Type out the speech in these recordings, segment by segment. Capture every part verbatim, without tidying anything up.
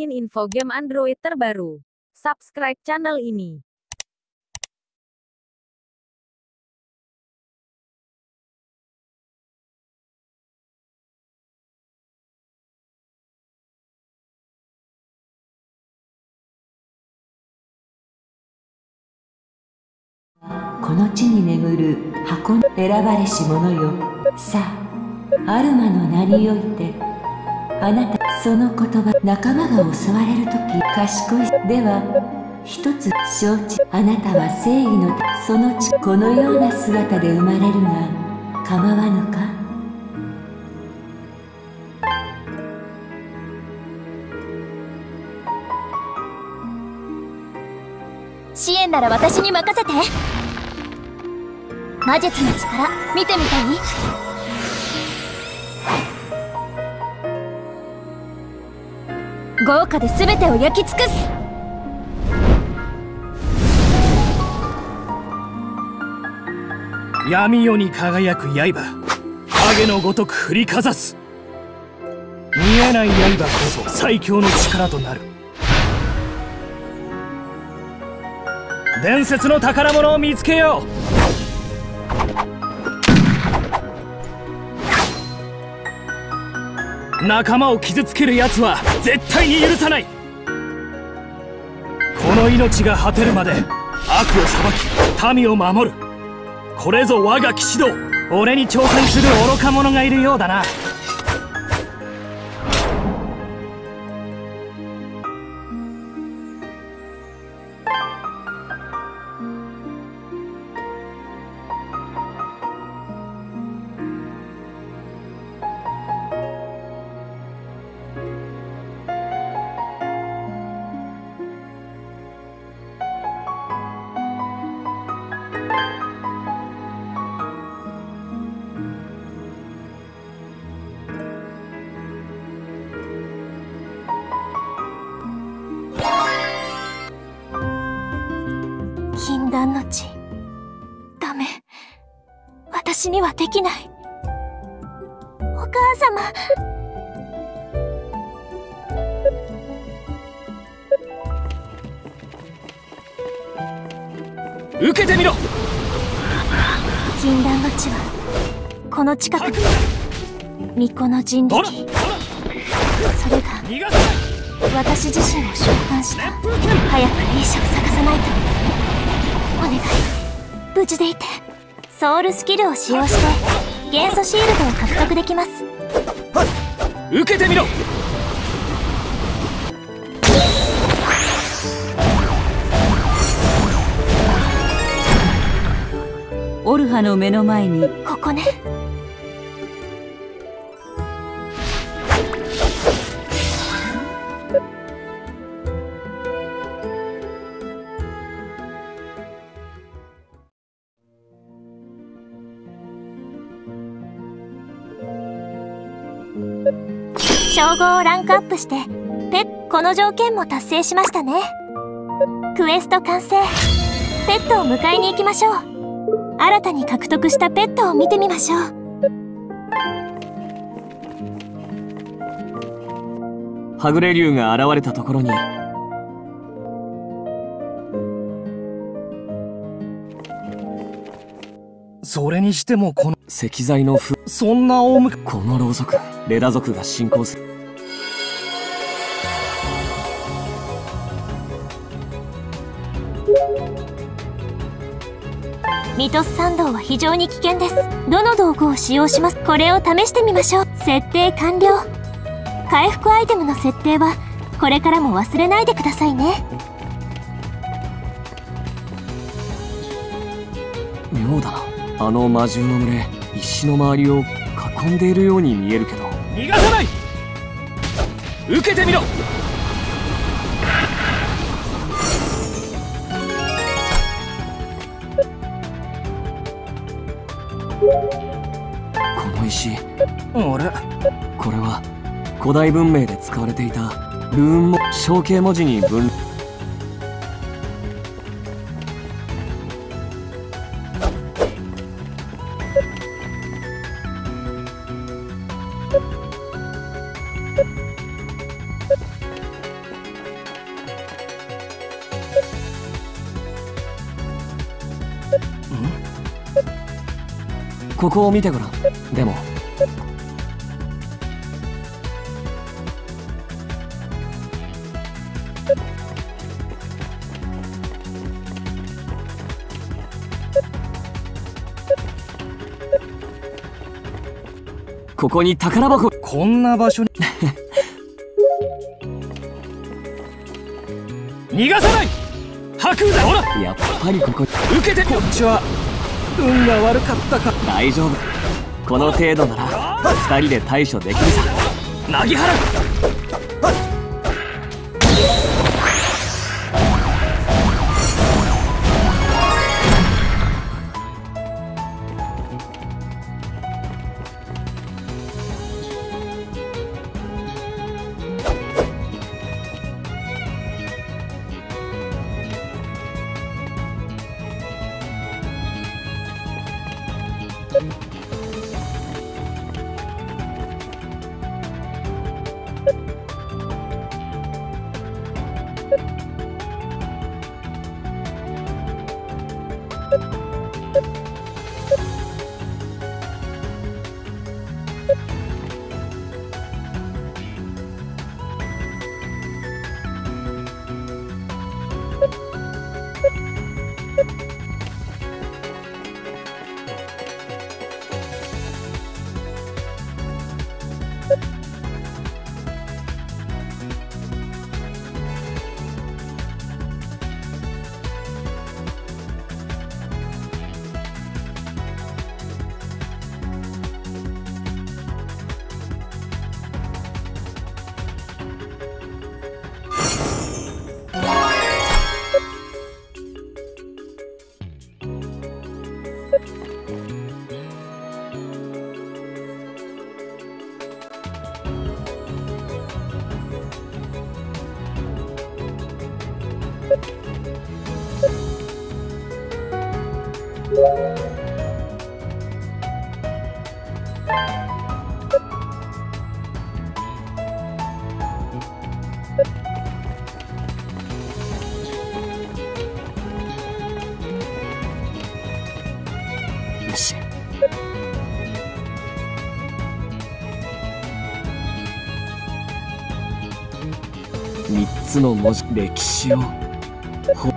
ingin info game Android terbaru, subscribe channel ini. "この地に眠る箱の選ばれし者よ。さあ、アルマの名において、あなた、その言葉、仲間が襲われるとき、賢い。では、一つ承知。あなたは正義の、その地、このような姿で生まれるが、構わぬか?」 支援なら私に任せて。魔術の力見てみたい？豪華で全てを焼き尽くす。 闇夜に輝く刃、影のごとく振りかざす。見えない刃こそ最強の力となる。伝説の宝物を見つけよう。仲間を傷つける奴は絶対に許さない。この命が果てるまで悪を裁き民を守る。これぞ我が騎士道。俺に挑戦する愚か者がいるようだな。 禁断の地。ダメ。私にはできない。お母様。 受けてみろ。 禁断の地はこの近くに。巫女の人力。それが私自身を召喚した。早くいい書を探さないと。お願い、無事でいて。ソウルスキルを使用して元素シールドを獲得できます。 受けてみろ。 オルハの目の前に。 ここね。称号をランクアップしてペッこの条件も達成しましたね。クエスト完成。ペットを迎えに行きましょう。新たに獲得したペットを見てみましょう。 はぐれ竜が現れたところに。 それにしてもこの石材のふそんな大むこのろうそく、レダ族が侵攻する。 ミトス参道は非常に危険です。どの道具を使用します？これを試してみましょう。設定完了。回復アイテムの設定はこれからも忘れないでくださいね。 妙だな。あの魔獣の群れ、石の周りを囲んでいるように見えるけど。 逃がさない。受けてみろ。 この石、 あれ、 これは古代文明で使われていたルーンも象形文字に分。 ここを見てごらん。でもここに宝箱。 こんな場所に逃がさない。白雲だ。ほら、 やっぱりここ。 受けて。こっちは運が悪かったか。 大丈夫、この程度なら二人で対処できるさ。 なぎ払う。 よし。三つの文字、歴史をほ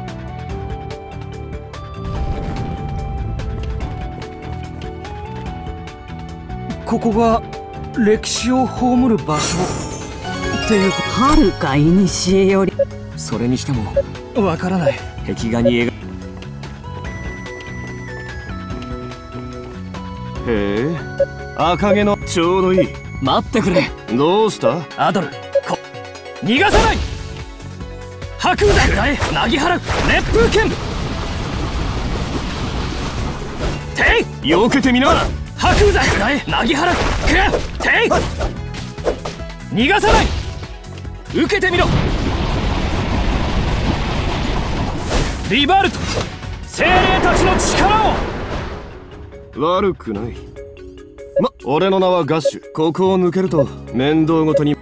ここが歴史を葬る場所っていう。 はるか古より。 それにしてもわからない。 壁画に描へえ、赤毛のちょうどいい。 待ってくれ。 どうした？ アドル、こ逃がさない。白雲だ。くらえ、なぎ払う。熱風剣。てい、 避けてみな。 白雲だ。くらえ、なぎ払う。くらてい、逃がさない。受けてみろ。リバルト、精霊たちの力を。 悪くない。ま、俺の名はガッシュ。ここを抜けると面倒ごとに。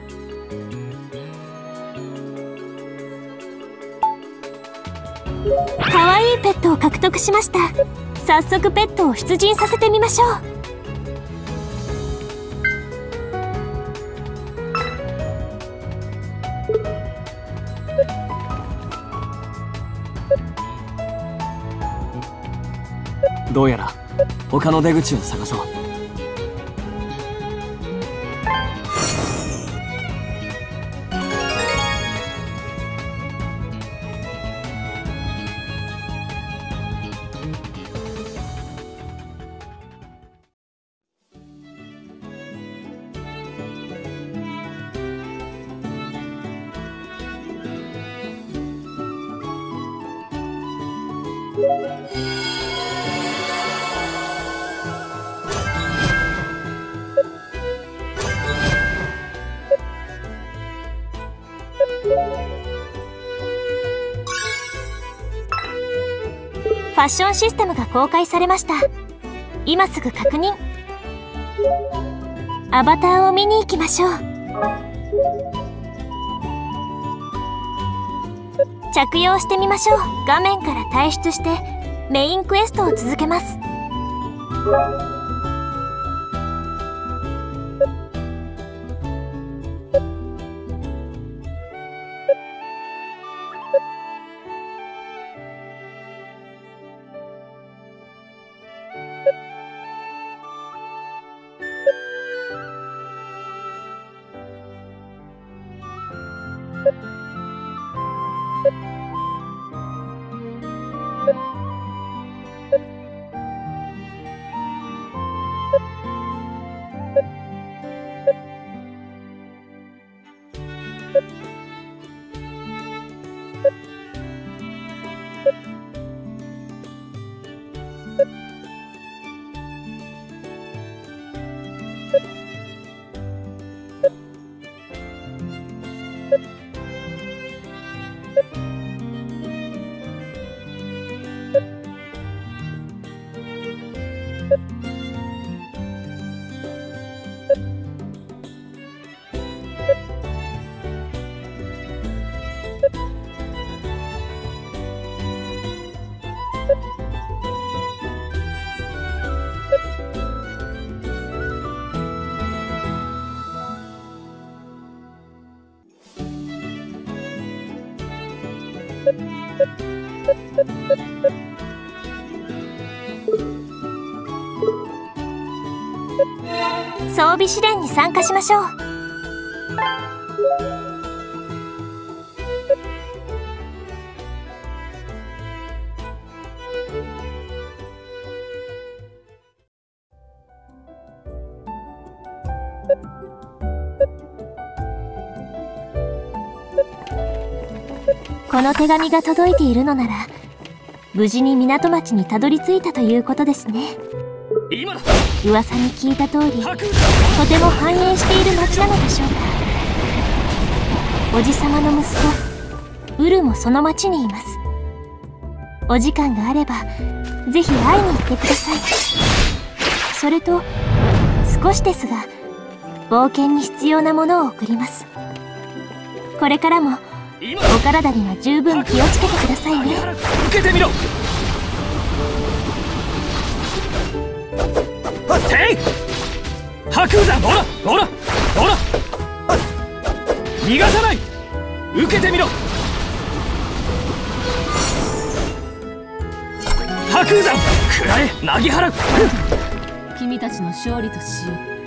かわいいペットを獲得しました。早速ペットを出陣させてみましょう。 どうやら他の出口を探そう。 ファッションシステムが公開されました。今すぐ確認。アバターを見に行きましょう。着用してみましょう。画面から退出してメインクエストを続けます。 装備試練に参加しましょう。この手紙が届いているのなら、無事に港町にたどり着いたということですね。噂に聞いた通り、とても繁栄している町なのでしょうか。おじさまの息子ウルもその町にいます。お時間があればぜひ会いに行ってください。それと少しですが冒険に必要なものを送ります。これからもお体には十分気をつけてくださいね。 受けてみろ。てい白雲山、ほらほらほら、逃がさない。受けてみろ。白雲山、くらえ、なぎ払う。 君たちの勝利としよう。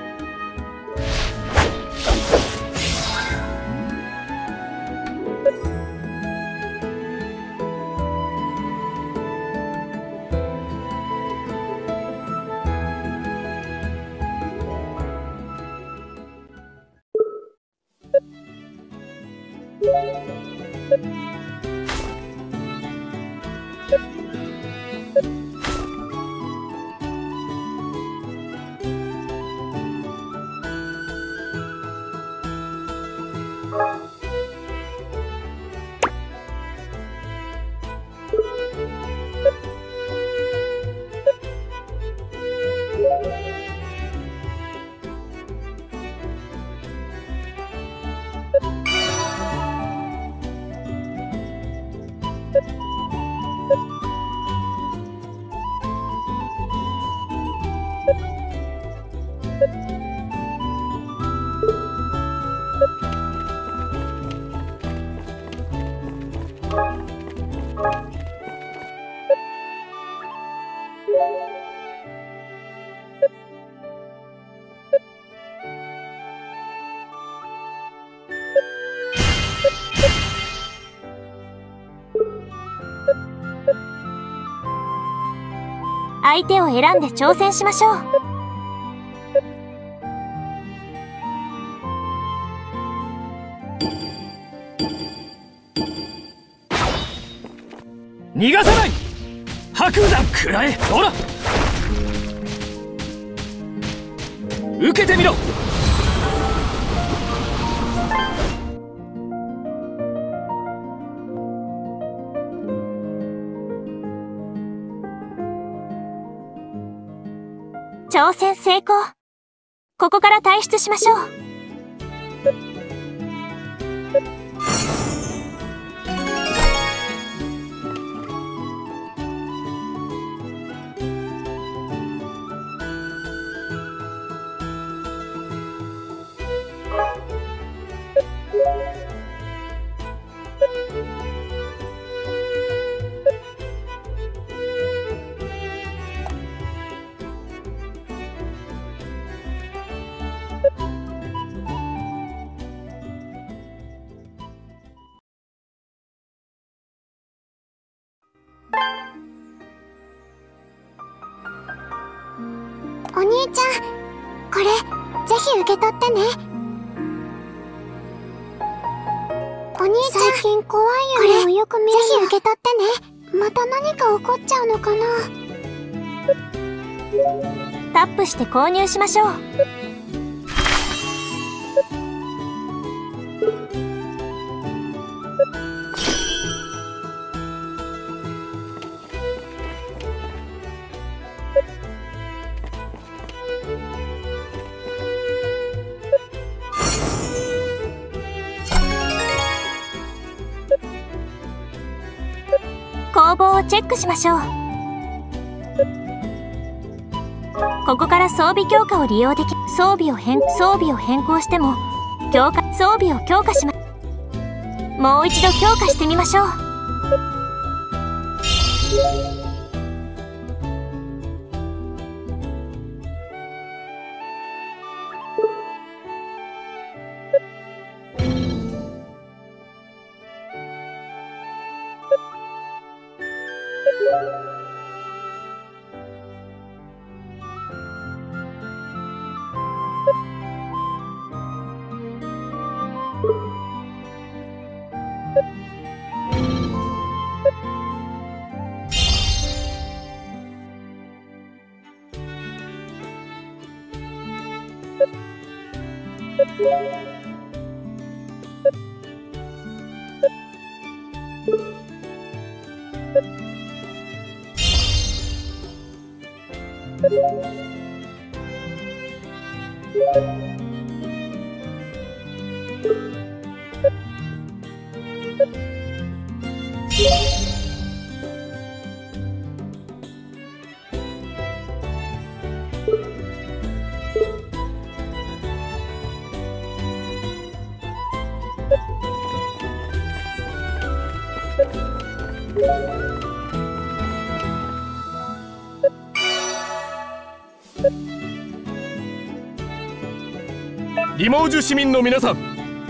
相手を選んで挑戦しましょう。 逃がさない。白雲山、くらえ、ほら受けてみろ。 挑戦成功。ここから退出しましょう。 取ってね。お兄ちゃん、最近怖い夢をよく見るの。ぜひ受け取ってね。また何か起こっちゃうのかな。タップして購入しましょう。工房をチェックしましょう。ここから装備強化を利用でき、装備を変装備を変更しても強化装備を強化しまもう一度強化してみましょう。 リモージュ市民の皆さん、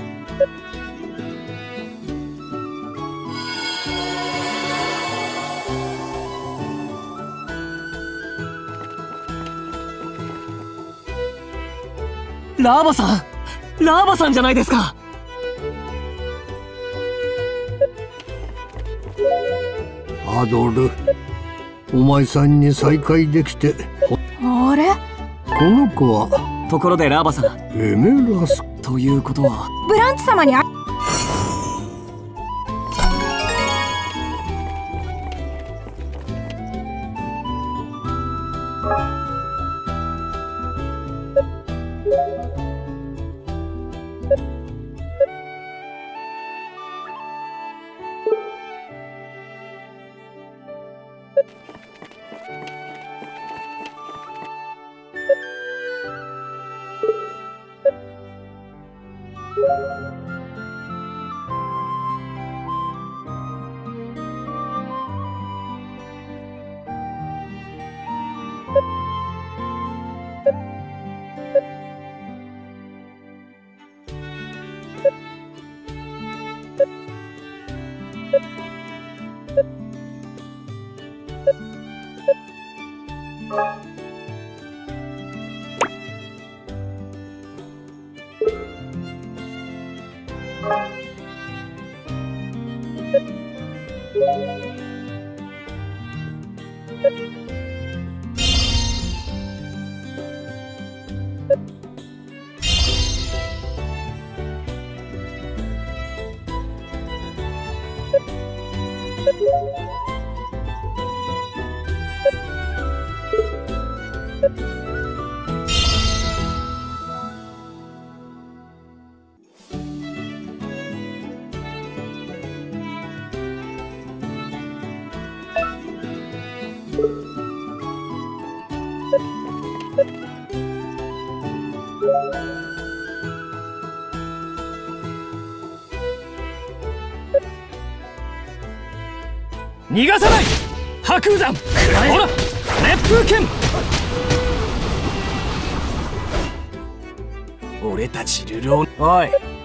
ラーバさん、ラーバさんじゃないですか。 アドル、お前さんに再会できて。 あれ、 この子は。 ところでラーバさん、 エメラスということはブランチ様にあ逃がさない。白雲山、ほら熱風剣。俺たち流浪。おい、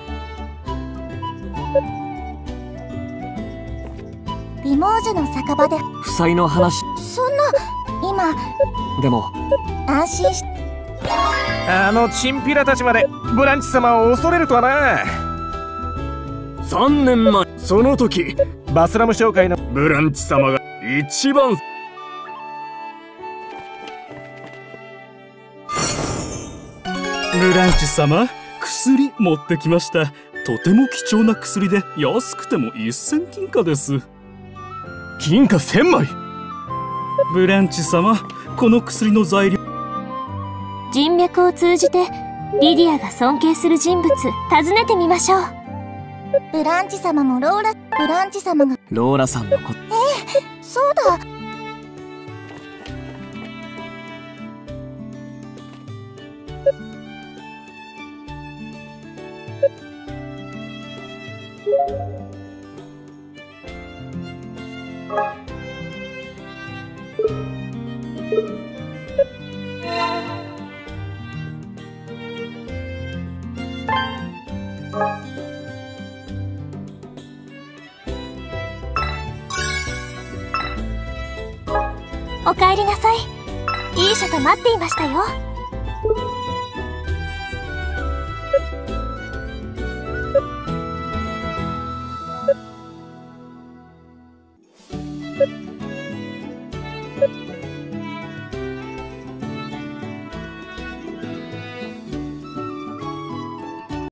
リモージュの酒場で負債の話。 そんな今でも安心しあのチンピラたちまでブランチ様を恐れるとはな。 さんねんまえ、 その時バスラム商会のブランチ様が一番。 ブランチ様、薬持ってきました。とても貴重な薬で安くてもせん金貨です。 金貨せんまい。 ブランチ様、この薬の材料。 人脈を通じてリディアが尊敬する人物訪ねてみましょう。 ブランチ様もローラブランチ様がローラさんのこと。 ええ、そうだ。 おかえりなさい。いい書と待っていましたよ。